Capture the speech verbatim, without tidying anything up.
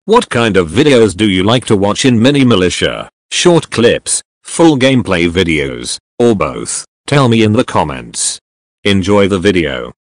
What kind of videos do you like to watch in Mini Militia? Short clips, full gameplay videos, or both? Tell me in the comments. Enjoy the video.